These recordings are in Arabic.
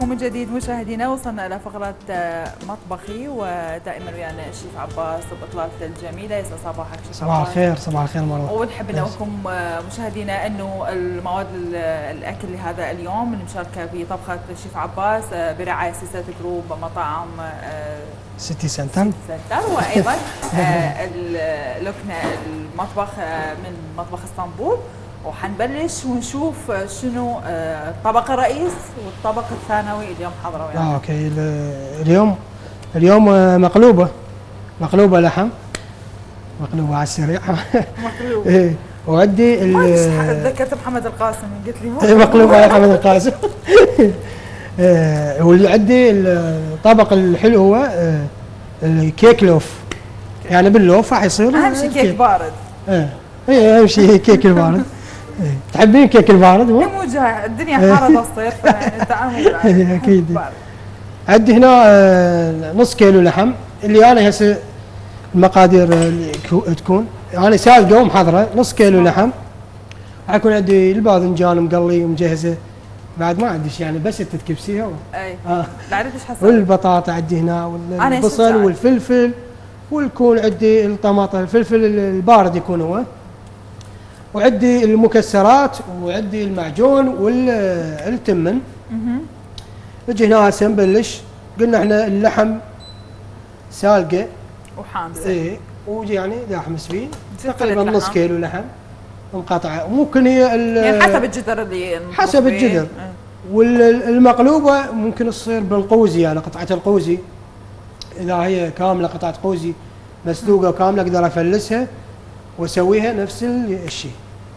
معكم من جديد مشاهدينا. وصلنا إلى فقرة مطبخي، ودائما ويانا الشيف عباس بإطلالته الجميلة. يسعد صباحك شيف صباح الخير. صباح الخير مروه. ونحب نقولكم مشاهدينا انه المواد الاكل لهذا اليوم المشاركه في طبخه الشيف عباس برعايه سلسله جروب مطاعم سيتي سنتر، وايضا لكنه المطبخ من مطبخ اسطنبول. وحنبلش ونشوف شنو الطبق الرئيس والطبق الثانوي اليوم حضروا يعني. اوكي. اليوم مقلوبه لحم، مقلوبه على السريع. مقلوبه. ايه وعندي تذكرت محمد القاسم قلت لي مقلوبه على محمد القاسم. وعندي الطبق الحلو هو الكيك لوف، يعني باللوف راح يصير اهم شيء كيك بارد. ايه اهم شيء كيك البارد. تحبين كيك البارد؟ مو جاي الدنيا حاره الصيف يعني التعامل اكيد. عندي هنا نص كيلو لحم، اللي انا هسه المقادير اللي تكون انا سالقه ومحضره. نص كيلو لحم، حيكون عندي الباذنجان مقلي ومجهزه، بعد ما عندي شيء يعني بس تكبسيها اي لا عرفت ايش حسوي. والبطاطا عندي هنا والبصل والفلفل، ويكون عندي الطماطم الفلفل البارد يكون هو، وعندي المكسرات، وعندي المعجون والتمن. نجي هنا هسه نبلش. قلنا احنا اللحم سالقه وحامسه، ايه، ويجي يعني داحمس فيه تقريبا نص كيلو لحم مقاطعه. ممكن هي يعني حسب الجدر اللي حسب الجدر. والمقلوبه ممكن تصير بالقوزي، يعني قطعه القوزي اذا هي كامله قطعه قوزي مسلوقه كامله اقدر افلسها واسويها نفس الشيء.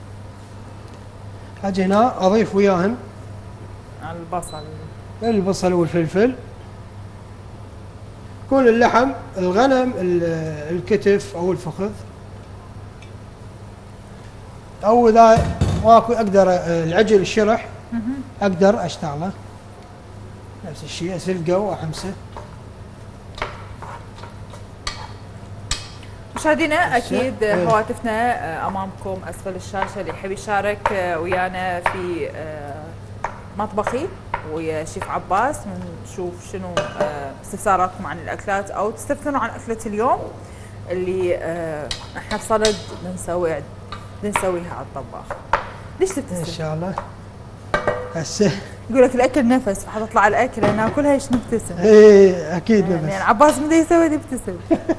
اجي هنا اضيف وياهم البصل والفلفل. يكون اللحم الغنم الكتف او الفخذ، او اذا ماكو اقدر العجل الشرح اقدر اشتغله نفس الشيء، اسلقه واحمسه. مشاهدينا اكيد هواتفنا امامكم اسفل الشاشه، اللي يحب يشارك ويانا في مطبخي ويا شيف عباس ونشوف شنو استفساراتكم عن الاكلات، او تستفسرون عن اكله اليوم اللي احنا بصدد بنسويها على الطباخ. ليش تبتسم؟ ان شاء الله. هسه يقول لك الاكل نفس، فحتطلع الاكله ناكلها ايش نبتسم. ايه اكيد نفس. يعني عباس بده يسوي يبتسم.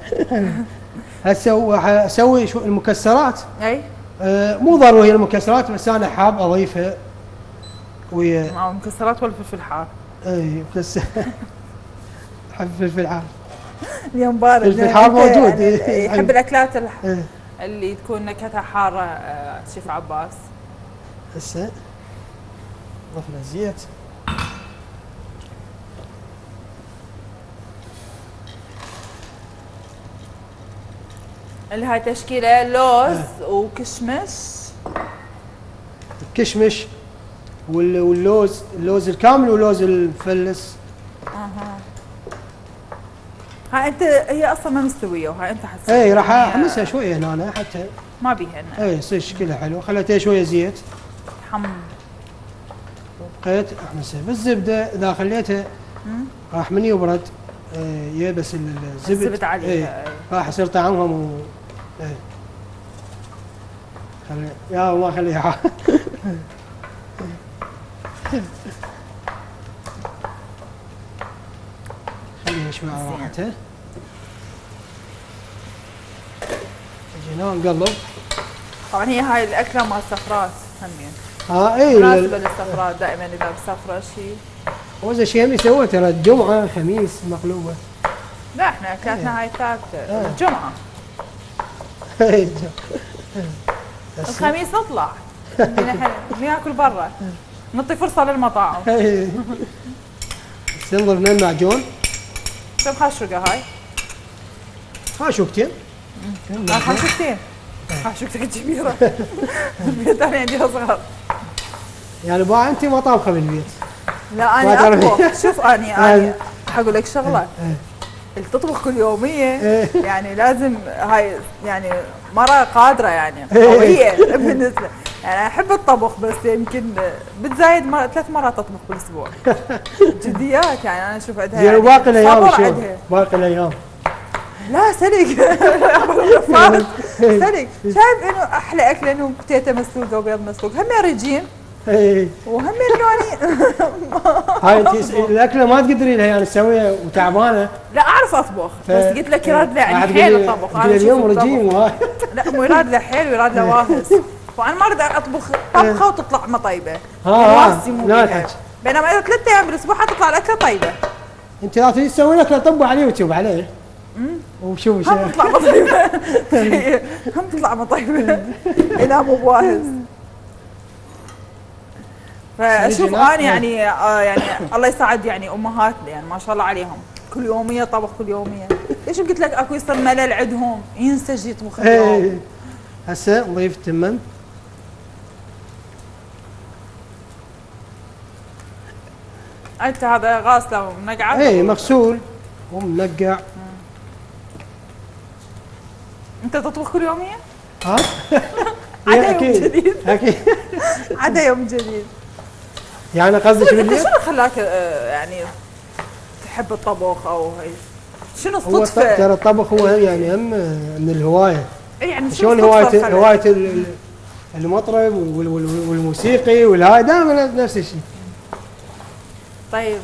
هسه اسوي شو المكسرات. اي مو ضروري المكسرات، بس انا حاب اضيفها ويا مع المكسرات ولا فلفل حار. اي بس حب فلفل حار. اليوم بارد، الفلفل حار موجود. يحب الاكلات اللي تكون نكهتها حاره شيف عباس. هسه ضفنا زيت، اللي هاي تشكيله لوز وكشمش. الكشمش اللوز الكامل واللوز المفلس. هاي انت هي اصلا ما مستويه، وهاي انت حسيت. اي راح احمسها شويه هنا حتى ما بيها هنا. اي يصير شكلها حلو. خليتها شويه زيت بقيت احمسها بالزبده. اذا خليتها راح من يبرد يبس الزبد عليها. راح يصير طعمها يا الله خليها. خليها شوي على راحتها. نجي هنا نقلب. طبعا هي هاي الاكله مال السفرات همين. اي مناسبه للسفرات دائما اذا بسفره شيء. وهذا شيء يسوى ترى الجمعه خميس مقلوبه. لا احنا اكلاتنا هاي ثابته الجمعه. الخميس نطلع ناكل برا، نعطي فرصه للمطاعم. نضيف لنا المعجون. كم خاشوقه هاي؟ خاشوقتين. خاشوقتين. خاشوقتك كبيره. البيت انا عندي اصغر. يعني بقى انت ما طابخه بالبيت؟ لا انا اطبخ. شوف انا حقول لك شغله، اللي تطبخ كل يوميه يعني لازم هاي يعني مره قادره يعني قويه بالنسبه انا احب الطبخ بس يمكن بتزايد 3 مرات اطبخ بالاسبوع. جديات يعني انا اشوف عندها زين يعني وباقي الايام صبر شو؟ عندها. باقي الايام لا سلق. سلق شايف انه احلى اكل انه بتيتا مسلوقه وبيض مسلوق هم رجيم اي وهم يعني. هاي انت الاكله ما تقدري لها يعني تسويها وتعبانه. لا اعرف اطبخ بس قلت لك يراد له يعني قاعد حيل الطبخ. تقولي أنا اليوم أشوف الطبخ. رجيم وهاي. لا مو يراد له حيل ويراد له واهس. وانا ما اريد اطبخ طبخه وتطلع ما طيبه. واسي مو لا بيها. تحكي. بينما اذا 3 ايام بالاسبوع حتطلع الاكله طيبه. انت لا تريد تسوي لك طب على اليوتيوب عليه. وشوف هم تطلع ما طيبه. هم تطلع ما طيبه. يناموا بواهس. فاشوف انا يعني يعني الله يساعد يعني امهاتنا يعني ما شاء الله عليهم كل يوميه طبخ كل يوميه. ليش قلت لك اكو يصير ملل عندهم ينسى يطبخ اليوم. هسه نضيف التمن. انت هذا غاسله ومنقعه؟ اي مغسول ومنقع. انت تطبخ كل يوميه؟ ها؟ عدا يوم جديد. اكيد. عدا يوم جديد. يعني قصدك انت بالليل؟ شنو خلاك يعني تحب الطبخ او هي شنو هو الصدفه؟ ترى الطبخ هو يعني هم من الهوايه. اي يعني شلون هوايه المطرب والموسيقي والهاي دائما نفس الشيء. طيب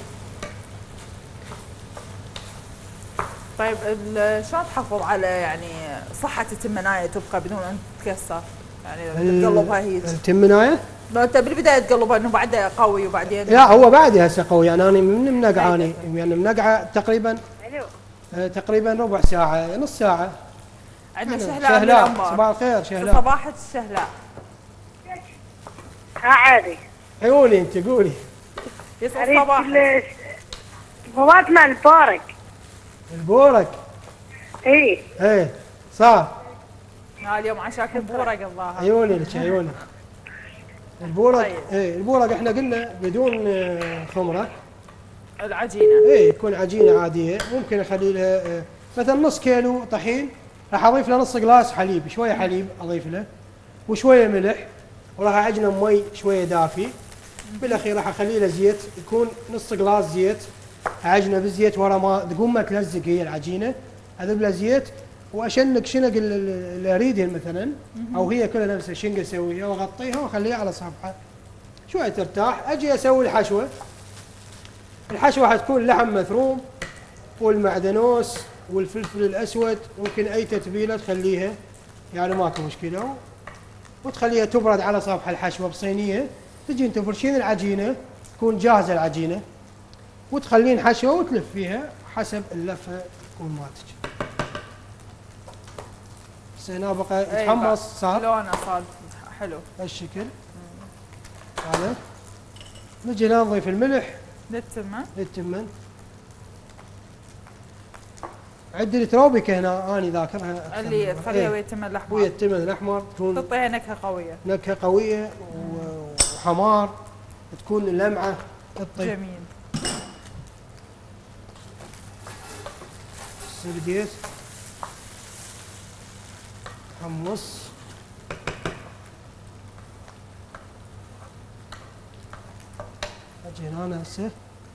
شلون تحافظ على يعني صحة التمناية تبقى بدون ان تتكسر؟ يعني تقلبها هيك. التمناية؟ لا انت بالبداية تقلبها انه بعده قوي وبعدين لا هو بعدي هسه قوي يعني انا من منقعاني يعني منقعه تقريبا تقريبا ربع ساعة نص ساعة. عندنا شهلاء صباح الخير شهلاء. صباحك الشهلاء. عادي. قولي انت قولي. يسعد صباحك. فوات مع البورك. البورك؟ ايه صار. اليوم عشاكم بورق الظاهر. عيوني لك عيوني. البورق طيب. ايه البورق احنا قلنا بدون خمرة. العجينة ايه تكون عجينة عادية ممكن اخلي لها مثلا نص كيلو طحين راح اضيف له نص جلاس حليب شوية حليب اضيف له وشوية ملح وراح اعجنه مي شوية دافي. بالاخير راح اخلي له زيت يكون نص جلاس زيت اعجنه بالزيت ورا ما تقوم ما تلزق هي العجينة اذب له زيت واشنق شنق اللي اريدهن مثلا او هي كلها نفسها شنق اسويها واغطيها واخليها على صفحة شوية ترتاح. اجي اسوي الحشوة. الحشوة حتكون لحم مثروم والمعدنوس والفلفل الاسود ممكن اي تتبيله تخليها يعني ماكو مشكله وتخليها تبرد على صفحه الحشوه بصينيه. تجين تفرشين العجينه تكون جاهزه العجينه وتخلين حشوه وتلف فيها حسب اللفه تكون مالتك. بس هنا بقى يتحمص صار لونه صار حلو هالشكل هذا. نجي هنا نضيف الملح للتمن. عندي التروبيكا هنا اني ذاكرها اللي تخليها ويا التمن الاحمر. ويا التمن الاحمر تكون تعطيها نكهه قويه. نكهه قويه وحمار تكون لمعه الطيب. جميل. بديت حمص اجي هنا هسه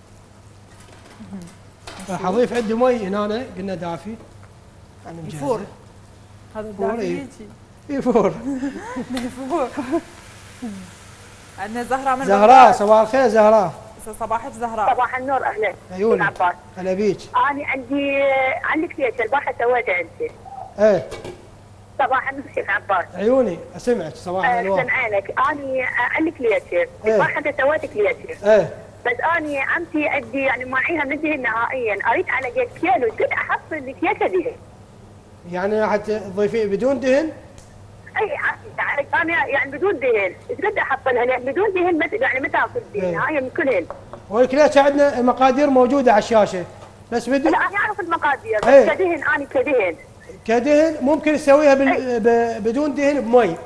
راح اضيف عندي مي هنا قلنا دافي يعني يفور. هذا الدافي يجي يفور. يفور. عندنا زهراء من زهراء. صباح الخير زهراء. صباحك زهراء. صباح النور اهلا. عيوني عباس. هلا بيك. انا عندك ليش البارحه سويتها انت. ايه صباح النور شيخ عباس. عيوني اسمعك صباح الانوار. سمعانك انا عندك ليش البارحه سويتك ليش. ايه بس اني عمتي عندي يعني معيها من دهن نهائيا اريد على قد كيلو كنت احصل لك يا دهن. يعني راح تضيفيه بدون دهن؟ اي انا يعني بدون دهن ايش قد احصلها لان بدون دهن يعني ما تاكل دهن هاي من كلهن. ولكن عندنا مقادير موجوده على الشاشه بس بدون. لا انا اعرف المقادير بس كدهن انا كدهن. كدهن ممكن تسويها بدون دهن بمي.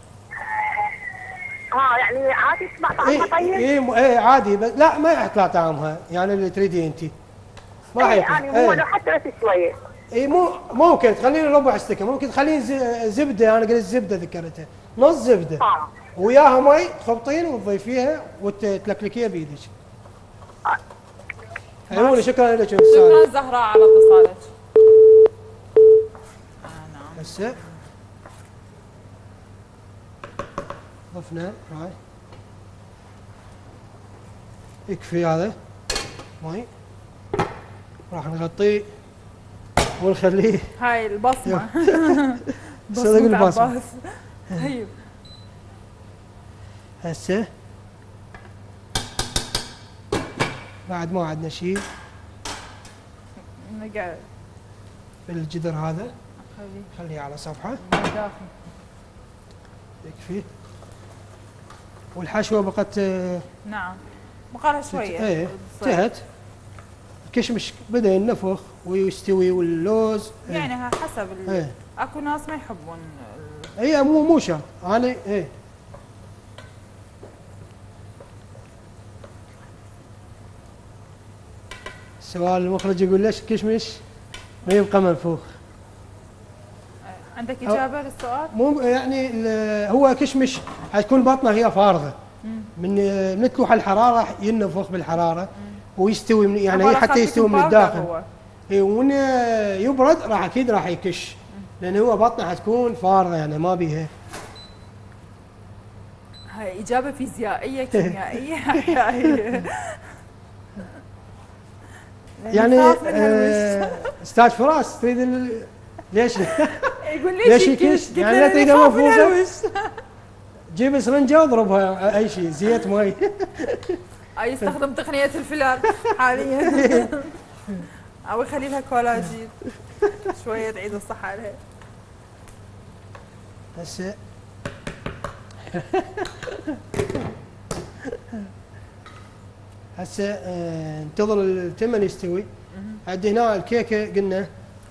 يعني عادي تسمع طعمها طيب؟ ايه عادي بس لا ما يطلع طعمها يعني اللي تريديه انت. ما يطلع. يعني هو لو حتى بس شويه. اي ممكن تخلين ربع استكه ممكن تخلين زبده انا قلت زبده ذكرتها نص زبده. وياها مي تخبطين وتضيفيها وتلكلكيها بايدك. عيوني شكرا لك يا شكرا استاذ. زهراء على اتصالك. نعم. هسه ضفنا هاي يكفي هذا مي، راح نغطيه ونخليه هاي البصمه. صدق البصمة. عباس. طيب هسه بعد ما عندنا شيء نقعد بالجدر هذا خليه خليه على صفحة من الداخل. يكفي. والحشوة بقت نعم بقالها شويه. ايه تصير. انتهت. الكشمش بدا ينفخ ويستوي واللوز يعني حسب ايه اكو ناس ما يحبون ايه مو شرط انا ايه. السؤال المخرج يقول ليش الكشمش ما يبقى منفوخ؟ عندك اجابه للسؤال؟ مو يعني هو كشمش حتكون بطنه هي فارغه من تلوح الحراره راح ينفخ بالحراره ويستوي من يعني هي حتى يستوي من الداخل. اي ومن يبرد راح اكيد راح يكش لان هو بطنه حتكون فارغه يعني ما بيها. هاي اجابه فيزيائيه كيميائيه احيائيه. يعني استاذ فراس تريد ليش؟ يقول ليش ليش يكش؟ يعني لا تريدها منفوخه؟ جيب اسفنجه واضربها اي شيء زيت مي. يستخدم تقنيه الفلان حاليا. او يخلي لها كولاجين شويه تعيد الصحه عليها. هسه هسه انتظر التمن يستوي. عندي هنا الكيكه قلنا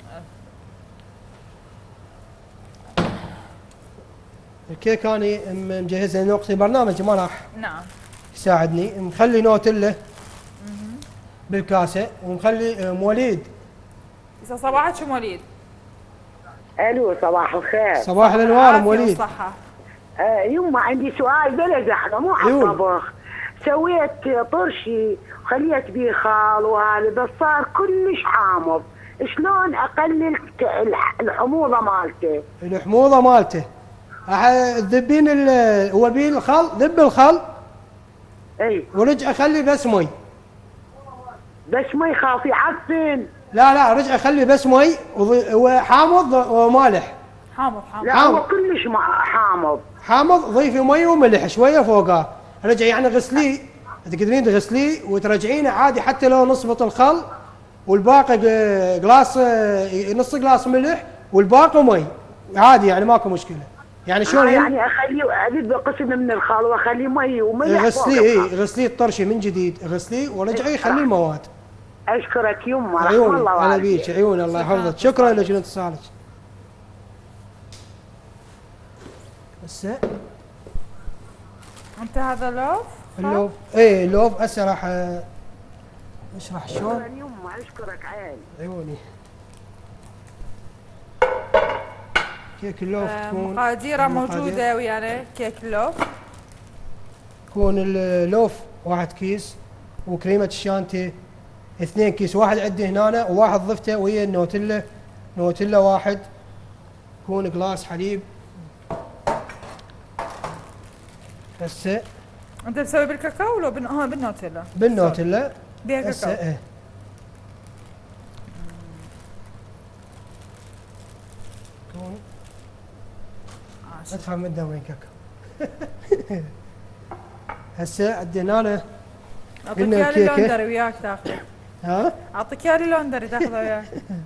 الكيك انا مجهزها لان وقت البرنامج ما راح نعم يساعدني. مخلي نوتيلا بالكاسه ومخلي مواليد. يسا صباحك شو مواليد؟ الو صباح الخير. صباح الانوار ام وليد. صحة. يما عندي سؤال بلا زحمه مو على الطبخ. سويت طرشي وخليت بيه خال وهذا بس صار كلش حامض، شلون اقلل الحموضه مالته؟ الحموضه مالته تذبين هو بين الخل ذب الخل اي ورجع خلي بس مي. بس ما يخاف يعفن. لا رجع خلي بس مي هو حامض ومالح. حامض لا هو كلش حامض. حامض ضيفي مي وملح شويه فوقها. رجع يعني غسليه تقدرين تغسليه وترجعينه عادي حتى لو نصفة الخل والباقي قلاص نص قلاص ملح والباقي مي عادي يعني ماكو مشكله. يعني شلون يعني اخليه اذب قسم من الخال واخليه مي وملح. غسليه غسليه الطرشه من جديد غسليه ورجعي خليه المواد. اشكرك يما رحم عيوني الله انا بيك عيوني الله يحفظك. شكرا لك لاتصالك. هسه انت هذا لوف؟ اللوف ايه اللوف هسه راح اشرح شلون. شكرا يما اشكرك عيني. عيوني. كيك اللوف تكون مقاديره موجوده ويانا. كيك اللوف يكون اللوف 1 كيس وكريمه الشانتي 2 كيس. واحد عندي هنا وواحد ضفته وهي النوتيلا. نوتيلا واحد يكون قلاص حليب. هسه انت مسوي بالكاكاو ولا بالنوتيلا؟ بالنوتيلا بيها كاكاو. هسه ايه يكون ادفع من دم وين كاكاو. هسه عندنا هنا اعطيك اياه اللوندري وياك تاخذه. ها؟ اعطيك اياه اللوندري تاخذه وياك.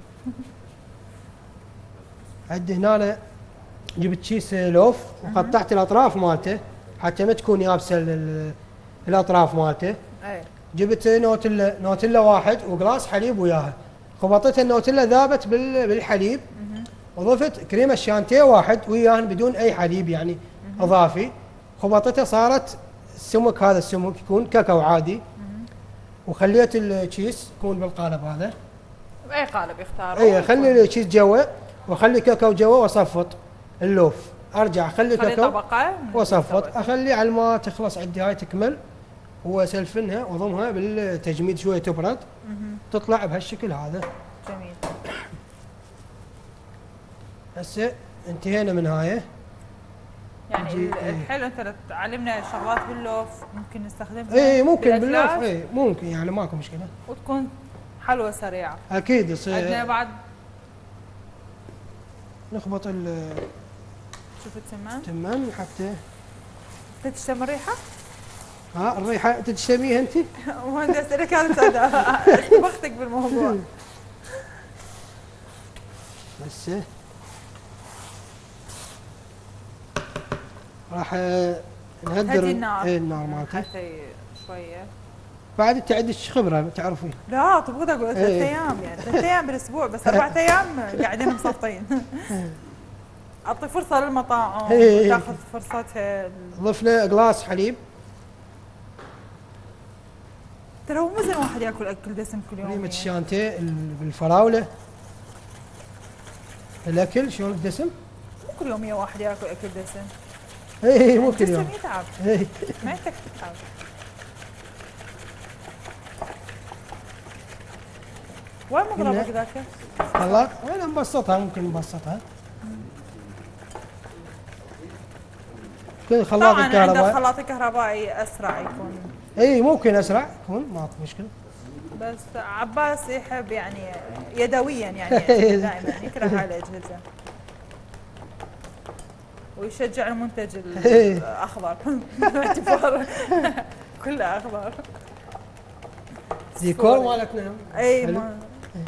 عندي هنا جبت كيس لوف وقطعت الاطراف مالته حتى ما تكون يابسه الاطراف مالته. اي جبت نوتيلا واحد وقلاص حليب وياها. خبطت النوتيلا ذابت بالحليب وضفت كريمه الشانتيه واحد وياهن بدون اي حليب يعني اضافي. خبطتها صارت السمك هذا السمك يكون كاكاو عادي. وخليت الكيس يكون بالقالب هذا. باي قالب يختار. اي خلي الكيس جوا وخلي كاكاو جوا واصفط اللوف ارجع اخلي خلي كاكاو طبقه واصفط، اخلي على ما تخلص عندي هاي تكمل، واسلفنها واضمها بالتجميد شويه تبرد، تطلع بهالشكل هذا. جميل. هسه انتهينا من هاي. يعني نجي الحلو انت تعلمنا شغلات باللوف ممكن نستخدمها. اي ممكن باللوف، بالأكلات اي ممكن يعني ماكو مشكله. وتكون حلوه سريعه. اكيد عندنا يصير بعد نخبط شوف التمام. التمام حتى تشتم الريحه؟ ها الريحه انت تشتميها انت؟ مهندس انا كانت استبختك بالموضوع. هسه راح نهدر هدي النار. ايه النار مالته. حتى شويه. بعد انت عندك خبره تعرفين. لا طبقت اقول 3 إيه. ايام يعني 3 ايام بالاسبوع بس 4 ايام قاعدين مسلطين. اعطي فرصه للمطاعم إيه. تاخذ فرصتها. ضفنا قلاص حليب. ترى هو مو زين واحد ياكل اكل دسم كل يوم. كريمه الشانتيه بالفراوله. الاكل شلون الدسم؟ مو كل يوم يا واحد ياكل اكل دسم. اي مو كل يوم. الجسم يتعب. إيه. معدتك تتعب. وين مضربك ذاك؟ خلاص وين نبسطها، ممكن نبسطها. كل خلاط طبعا عند الكهرباء. الخلاط الكهربائي اسرع يكون. اي ممكن اسرع يكون ماكو مشكله. بس عباس يحب يعني يدويا يعني دائما يكره هاي الاجهزه. ويشجع المنتج الاخضر باعتبار كله اخضر. ديكور مالك نعم. اي حلو. ما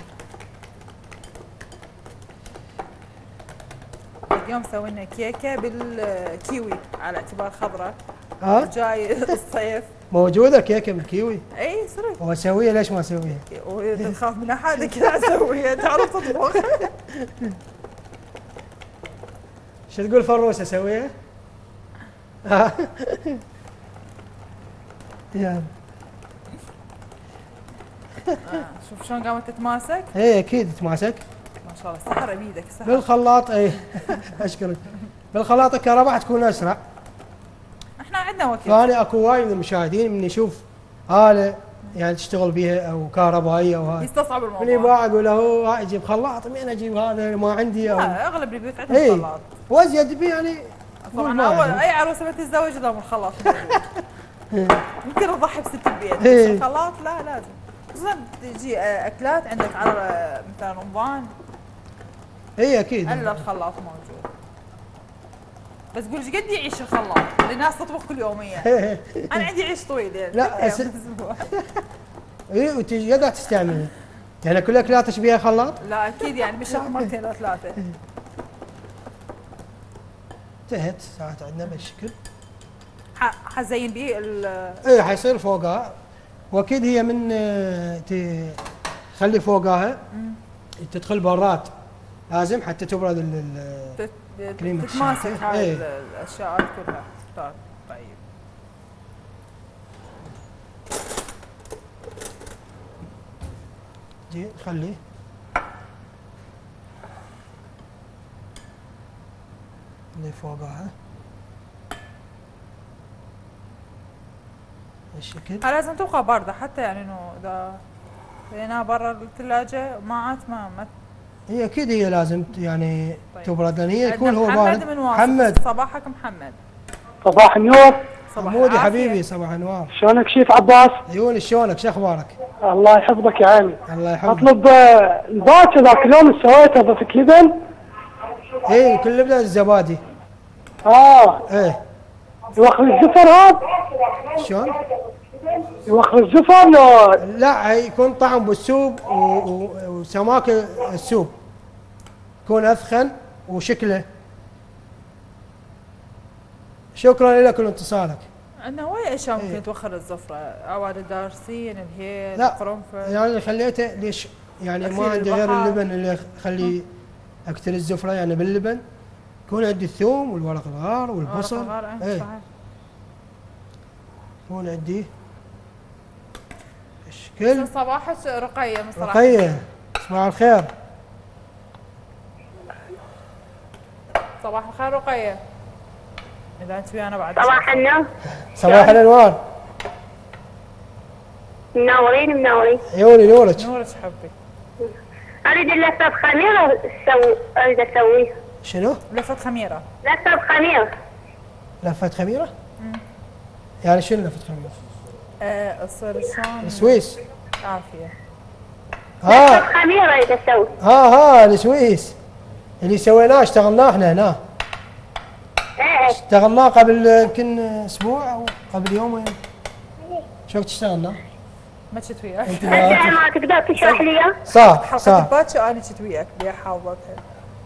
اليوم سوينا كيكه بالكيوي على اعتبار خضراء. جاي الصيف. موجوده كيكه بالكيوي. اي صرت. واسويها ليش ما اسويها؟ وتخاف من احد كذا اسويها تعرف تطبخ. شو تقول فروس اسويها؟ ها يلا. شوف شلون قامت تتماسك. اي اكيد تماسك. ما شاء الله سحر بيدك سحر. بالخلاط اي اشكرك. بالخلاط الكهرباء تكون اسرع. احنا عندنا وقت. فانا اكو وايد من المشاهدين من يشوف آلة يعني تشتغل بها او كهربائيه او هاي يستصعب الموضوع. من يباع اقول له هو اجيب خلاط، من اجيب هذا ما عندي او لا اغلب البيوت عندهم اي خلاط. وازيد بي يعني. طبعا اول اي عروسه بتتزوج لهم الخلاط موجود. يمكن تضحي بست البيت إيه. بس الخلاط لا لازم. خصوصا تجي اكلات عندك على مثلا رمضان اي اكيد الا الخلاط موجود. بس قول ايش قد يعيش الخلاط؟ الناس تطبخ كل يوميا. انا عندي عيش طويل يعني لا، بالاسبوع. اي وتقدر تستعمله يعني كل اكلاتك بيها خلاط؟ لا اكيد يعني بالشهر مرتين او ثلاثه. انتهت ساعات عندنا بالشكل. حزين به اي حيصير فوقها، واكيد هي من تخلي فوقها تدخل برات لازم حتى تبرد كريمة تتماسك الشانتيه. هاي إيه. الاشياء كلها. طيب جي خليه اللي فوقها الشكل. لازم تبقى باردة حتى يعني انه اذا خليناها برا الثلاجة ما عاد ما هي اكيد هي لازم يعني طيب. تبرد لان هي يكون عندنا هو محمد بارد. من واصل. محمد صباحك محمد. صباح النور. صباح حمودي العافية. حبيبي صباح انوار. شلونك شيف عباس؟ عيوني شلونك شو اخبارك؟ الله يحفظك يا عمي. الله يحفظك. اطلب الباكر ذاك اليوم اللي سويته ضفت لبن. ايه كل لبن الزبادي. ايه يوخر الزفر هذا؟ شلون؟ يوخر الزفر لو لا يكون طعم بالسوب وسماك السوب يكون اثخن وشكله. شكرا لك لاتصالك. عندنا وايد اشياء ممكن إيه. توخر الزفرة، عواد الدارسين، الهيل، لا القرنفل. يعني اللي خليته ليش يعني ما أكيد عندي غير البحار. اللبن اللي اخليه اكتر الزفره يعني باللبن. يكون عندي الثوم والورق الغار والبصل. ورق الغار، ايه صحيح. يكون عندي الشكل. صباحك رقية من صراحة. رقيه صباح الخير. صباح الخير رقية. اذا انت ويانا بعد صباح النور. صباح الانوار. منورين منورين. عيوني نورك. نورك حبي. اريد لفه خميره اريد اسويها. شنو؟ لفه خميره. لفه خميره. لفة خميرة؟ يعني شنو لفة خميرة؟ تصير شلون؟ السويس. عافيه. لفه خميره اريد اسوي. السويس اللي سويناه اشتغلناه احنا هنا. ايه اشتغلناه قبل يمكن اسبوع او قبل يومين. شو وقت اشتغلناه؟ ما كنت وياك. انت ما تقدر تشرح لي اياه؟ صح حلقه صح. الباتشو انا كنت وياك اللي حاضرتها.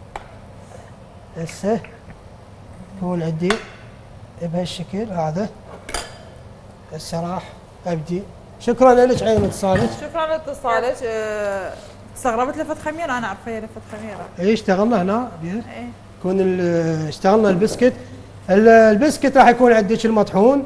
هسه يكون عندي بهالشكل هذا. هسه راح ابدي. شكرا لك عين اتصالك. شكرا لاتصالك. استغربت لفه خميره، انا اعرف هي لفه خميره. اي اشتغلنا هنا بيها. ايه يكون اشتغلنا البسكت. البسكت راح يكون عندك المطحون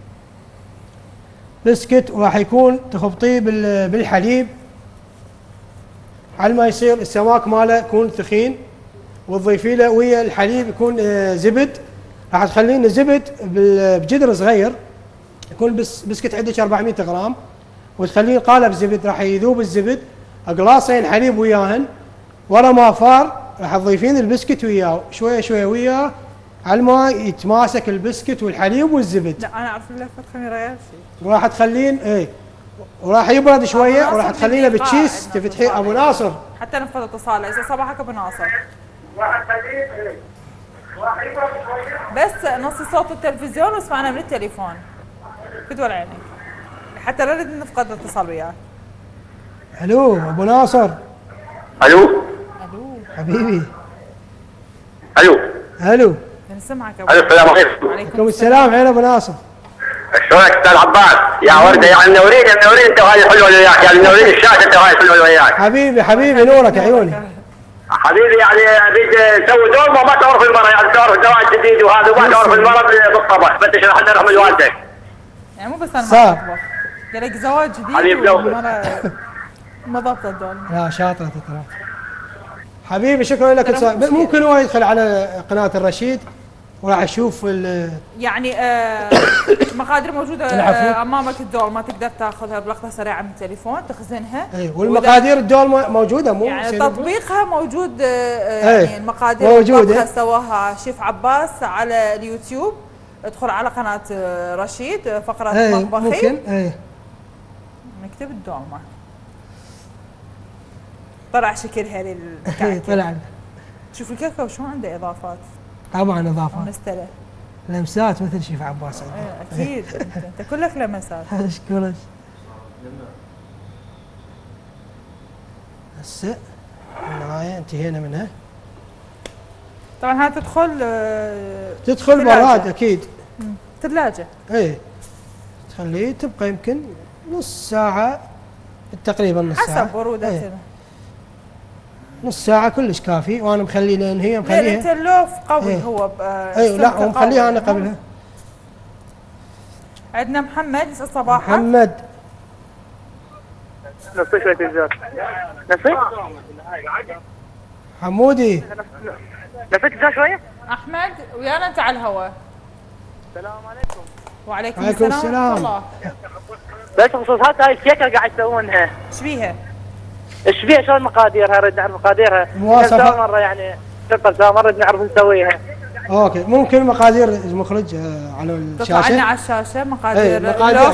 بسكت، وراح يكون تخبطيه بالحليب على ما يصير السماك ماله يكون ثخين، وتضيفي له ويا الحليب يكون زبد. راح تخلين زبد بجدر صغير، يكون بسكت عندك 400 غرام، وتخلين قالب زبد راح يذوب الزبد، قلاصين حليب وياهن. ورا ما فار راح تضيفين البسكت وياه شويه شويه وياه على ما يتماسك البسكت والحليب والزبد. لا انا اعرف لفه خميره غير شيء. وراح تخلين وراح يبرد شويه، وراح تخلينه بالكيس تفتحين. ابو ناصر حتى نفذ اتصاله. يسعد صباحك ابو ناصر. بس نصي صوت التلفزيون واسمعنا من التليفون. فدوى عينك حتى لا نريد نفقد الاتصال وياك. الو ابو ناصر. الو الو حبيبي. الو الو نسمعك ابو. الو السلام عليكم. عليكم السلام. عين ابو ناصر. شلونك استاذ عباس؟ يا ورده يعني منورين انت وهاي الحلوه اللي وياك، يعني منورين الشاشه انت وهاي الحلوه اللي وياك. حبيبي نورك عيوني. حبيبي يعني اريد تسوي دورمه ما تعرف المره، يعني تعرف دواء جديد وهذا وما تعرف المره بالطبخ، بس تشرح لنا رحمه والدك. يعني مو بس انا صح. ما اطبخ، قال لك زواج جديد حبيب لو. ما ضبط الدول. لا شاطره ترى. حبيبي شكرا لك. ممكن هو يدخل على قناه الرشيد وراح يشوف يعني مقادير موجوده امامك الدول، ما تقدر تاخذها بلقطه سريعه من التليفون تخزنها. والمقادير الدول موجوده مو يعني تطبيقها موجود. يعني المقادير موجوده سواها شيف عباس على اليوتيوب. ادخل على قناه رشيد فقره مطبخي. ممكن نكتب الدولمه طلع شكلها للكعكه. طلع. شوف الكاكاو شو عنده اضافات. طبعا اضافات ونستله لمسات مثل شيف عباس. اكيد انت كلك لمسات. اشكرك. هسه النهايه انتهينا منها. طبعا هاي تدخل براد اكيد. ثلاجه. تخليه تبقى يمكن نص ساعه تقريبا. نص ساعه حسب برودتها. نص ساعة كلش كافي، وانا مخلي لان هي مخليها. انت اللوف قوي. هو لا ومخليها انا قبلها. عندنا محمد. يسعد صباحك. محمد. نصي شوي بيتزا. نصي؟ حمودي. نصي بيتزا شوية؟ احمد ويانا انت على الهواء. السلام عليكم. وعليكم السلام ورحمة الله. بس خصوصات هاي الكيكة قاعد يسوونها. ايش بيها؟ ايش بيها؟ شلون مقاديرها؟ نريد نعرف مقاديرها. مواصفة. مرة يعني مرة نعرف نسويها. اوكي ممكن مقادير المخرج على الشاشة. تطلع لنا على الشاشة مقادير. مقادير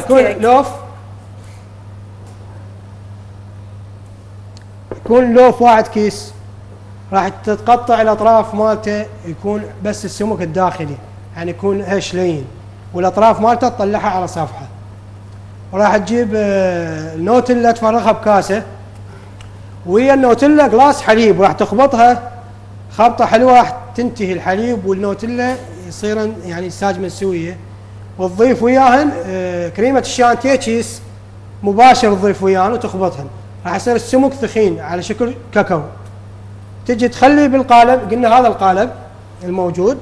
يكون لوف واحد كيس. راح تتقطع الاطراف مالته يكون بس السمك الداخلي، يعني يكون هش لين، والاطراف مالته تطلعها على صفحة. وراح تجيب النوتيلا تفرغها بكاسة، ويا النوتيلا قلاص حليب، وراح تخبطها خبطة حلوة راح تنتهي الحليب والنوتيلا يصيرن يعني ساج منسوية. وتضيف وياهن كريمة الشانتيه تشيس مباشر، تضيف وياهن وتخبطهن، راح يصير السمك ثخين على شكل كاكاو. تجي تخلي بالقالب، قلنا هذا القالب الموجود،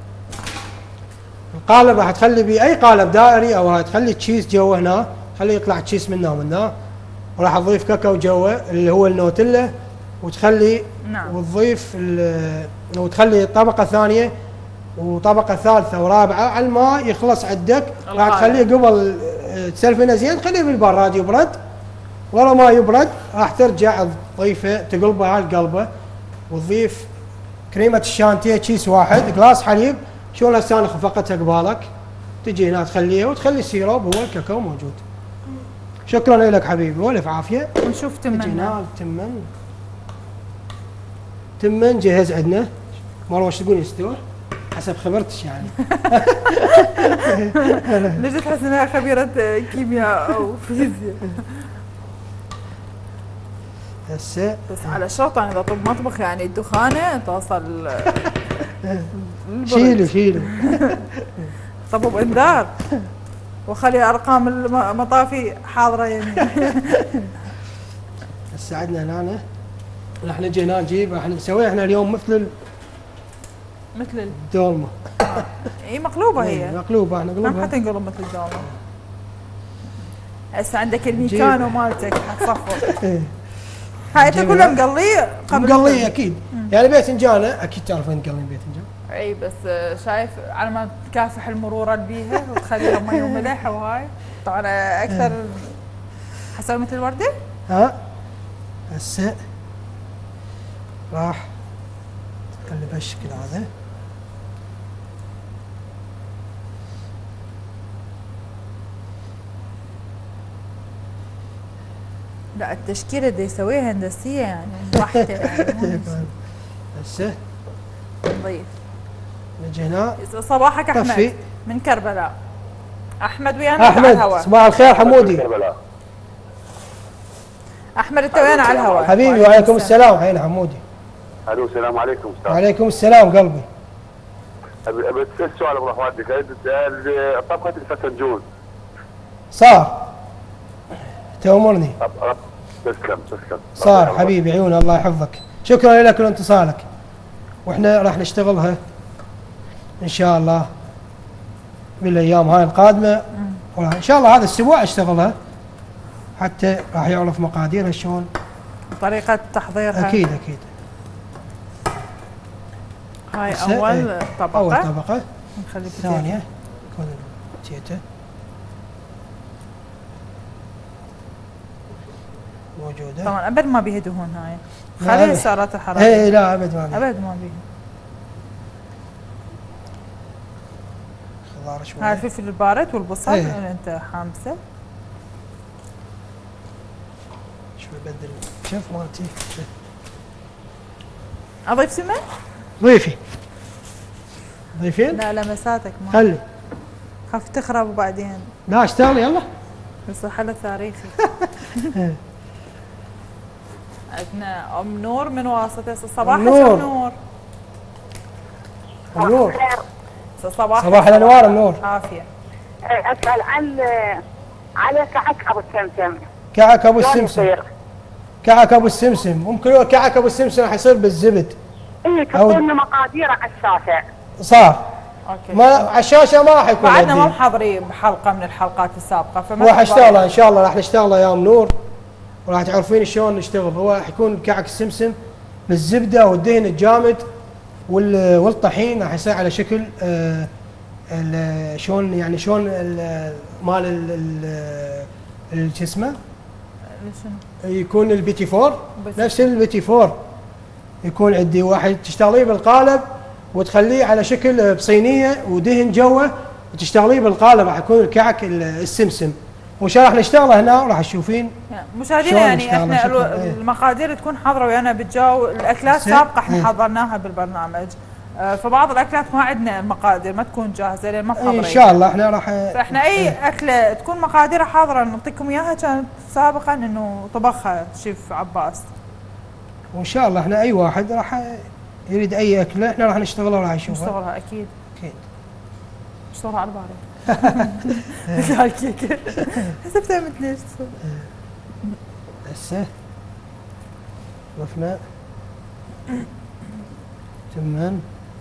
القالب راح تخلي باي قالب دائري او تخلي تشيس جوا هنا، خلي يطلع تشيس منه ومنه، وراح تضيف كاكاو جوا اللي هو النوتيلا، وتخلي وتضيف وتخلي طبقه ثانيه وطبقه ثالثه ورابعه على ما يخلص عندك. راح تخليه قبل تسلفنه زين، تخليه بالبراد يبرد، ورا ما يبرد راح ترجع تضيفه تقلبه على القلبه، وتضيف كريمه الشانتيه كيس واحد، قلاص حليب، شلون هسه خفقتها قبالك، تجي هنا تخليها وتخلي السيروب هو الكاكاو موجود. شكرا لك حبيبي والف عافيه. ونشوف تمنا. تمن جهز عندنا، مروه وش تقول يستوى؟ حسب خبرتش يعني. ليش تحس انها خبيرة كيمياء او فيزياء؟ هسه بس على شرط يعني اذا طب مطبخ يعني الدخانة توصل شيلوا طب بانذار وخلي ارقام المطافي حاضرة يمين. هسه عندنا هنا راح نجي هنا نجيب، راح نسويها احنا اليوم مثل الدولمه. اي مقلوبه هي. مقلوبه احنا نقلبها. ما حتنقلب مثل الدولمه. هسه عندك الميكانو مالتك حتصفر. هاي انت كلها مقليه قبل مقليه اكيد. يعني باذنجانه اكيد تعرفين تقلين باذنجان. اي بس شايف على ما تكافح المرور اللي بيها وتخليها مي وملح وهاي. طبعا اكثر حسوي مثل الورده؟ ها هسه راح تقلب هالشكل هذا. لا التشكيله اللي يسويها هندسيه يعني وحده يعني. هسه نضيف. نجي هنا. صباحك احمد من كربلاء. احمد ويانا على الهواء. صباح الخير حمودي. احمد انت ويانا على الهواء. حبيبي وعليكم السلام. حين حمودي. الو السلام عليكم استاذ. وعليكم السلام قلبي. بس سؤال ابو اخواتك، طبخه الفسنجون صار تأمرني. تسلم. صار حبيبي عيون الله يحفظك. شكرا لك لاتصالك، واحنا راح نشتغلها ان شاء الله بالايام هاي القادمه. ان شاء الله هذا الاسبوع اشتغلها حتى راح يعرف مقاديرها شلون، طريقه تحضيرها. اكيد هاي اول طبقه نخلي الثانيه تكون البوتيتا موجوده. طبعا ابد ما بيها دهون هاي، خليها سعرات الحراريه. اي لا ابد ما بيها. خضار شويه. هاي الفلفل البارد والبصل اللي انت حامسه. شوي بدل شوف مالتي. اضيف سمن؟ ضيفين؟ لا لمساتك ما خلي خاف تخرب وبعدين. لا اشتغل يلا. بس حلا تاريخي. عندنا ام نور من واسطه الصباح. نور صباح الانوار. النور عافيه. اسال على كعك ابو السمسم. كعك ابو السمسم ممكن كعك ابو السمسم راح يصير بالزبد. اي تحطون مقاديره على الشاشه. صار اوكي. ما على الشاشه ما راح يكون. بعدنا ما محضرين بحلقه من الحلقات السابقه، فما راح اشتغله ان شاء الله. راح نشتغله يا ام نور وراح تعرفين شلون نشتغل. هو راح يكون كعك السمسم بالزبده والدهن الجامد والطحين، راح يصير على شكل شلون يعني شلون مال شو اسمه يكون البيتي فور. نفس البيتي فور يكون عندي واحد تشتغليه بالقالب وتخليه على شكل بصينيه ودهن جوه وتشتغليه بالقالب، راح يكون الكعك السمسم. وان شاء الله راح نشتغله هنا وراح تشوفين مشاهدينا. يعني احنا المقادير تكون حاضره ويانا بالجو. الاكلات سابقه احنا حضرناها بالبرنامج، فبعض الاكلات ما عندنا المقادير ما تكون جاهزه لان ما محضرين. ان شاء الله احنا راح فاحنا اي اكله تكون مقاديرها حاضره نعطيكم اياها. كانت سابقا انه طبخها شيف عباس. وان شاء الله احنا اي واحد راح يريد اي اكله احنا راح نشتغلها وراح نشتغلها اكيد نشتغلها على البارد. الكيكه حسبتها مثل ايش هسه ضفنا تمام.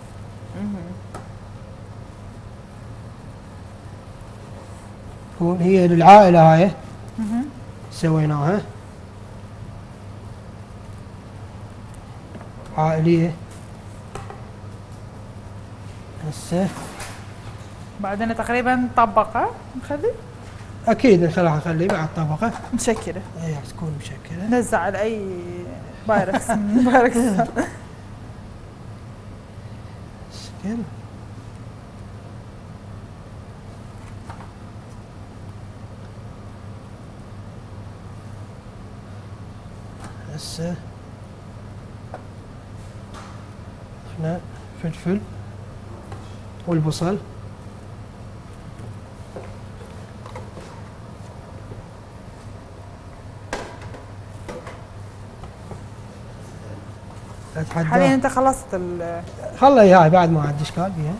تكون هي للعائله هاي سويناها عائليه. هسه بعدين تقريبا طبقه نخلي اكيد نخليه مع الطبقه. مشكله. اي تكون مشكله. نزع على اي بايركس من بايركس. شكل. هسه احنا فلفل والبصل حاليا انت خلصت خلى اياها بعد ما عاد اشكال بيها.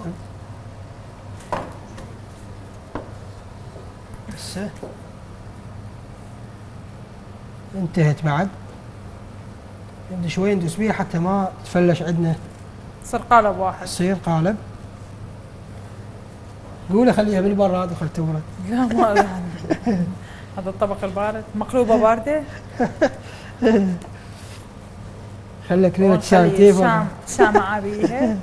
هسه انتهت بعد. نبدا شوي ندوس بيها حتى ما تفلش عندنا، تصير قالب واحد. تصير قالب. قولي خليها بالبراد وخل تبرد. لا ما هذا الطبق البارد، مقلوبه بارده. خلي كريمة شانتيه شامعة بيها.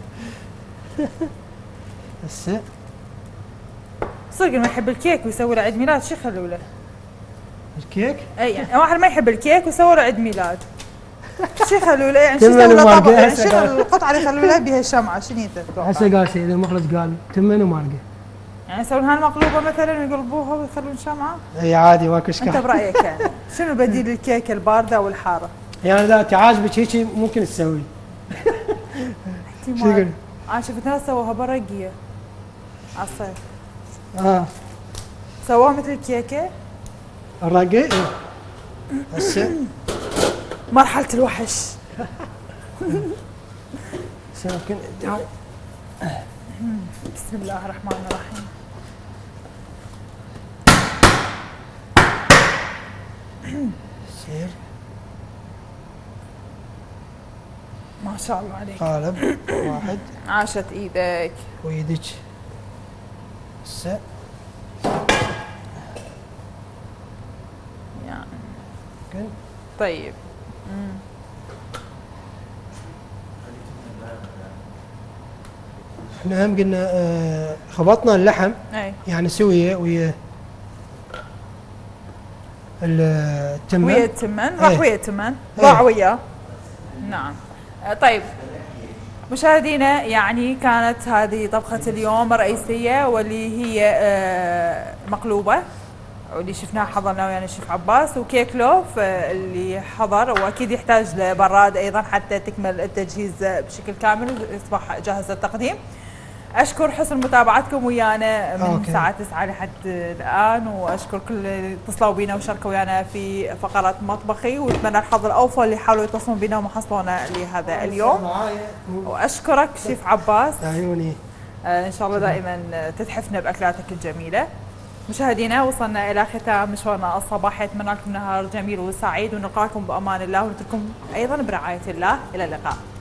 هسه صدق ما يحب الكيك ويسوي له عيد ميلاد شو يخلوا له؟ الكيك؟ اي يعني واحد ما يحب الكيك ويسوي له عيد ميلاد شو يخلوا له؟ يعني شو يسوي له طبق؟ يعني شنو القطعة اللي يخلوا له بها شمعة شنو تتوقع؟ هسه قال سيد المخرج قال تمن ومارقة. يعني يسوون هالمقلوبة مثلا ويقلبوها ويخلون شمعة؟ اي عادي ماكو اشكال. انت برايك يعني شنو بديل الكيك الباردة والحارة؟ يعني اذا تعاجبك هيك ممكن تسوي. شو تقول؟ انا شفت ناس سووها برقية على الصيف. سووها مثل الكيكة؟ الرقة؟ هسه مرحلة الوحش. ممكن بسم الله الرحمن الرحيم. سير ما شاء الله عليك. قالب واحد. عاشت ايدك ويدك. هسه يعني طيب. احنا هم قلنا خبطنا اللحم. اي يعني سويه ويا التمن. ويا التمن راح ويا التمن ضاع وياه. نعم. طيب مشاهدينا، يعني كانت هذه طبخة اليوم الرئيسية واللي هي مقلوبة، واللي شفناها حضرنا ويانا الشيف عباس، وكيك لوف اللي حضر، واكيد يحتاج لبراد ايضا حتى تكمل التجهيز بشكل كامل ويصبح جاهز للتقديم. اشكر حسن متابعتكم ويانا من الساعه 9 لحد الان، واشكر كل اللي اتصلوا بينا وشاركوا ويانا في فقرات مطبخي، واتمنى الحظ الاوفر اللي حاولوا يتصلون بينا وما حصلونا لهذا اليوم. واشكرك شيف عباس. عيوني. ان شاء الله دائما تتحفنا باكلاتك الجميله. مشاهدينا وصلنا الى ختام مشوارنا الصباحي، اتمنى لكم نهار جميل وسعيد، ونلقاكم بامان الله ونترككم ايضا برعايه الله. الى اللقاء.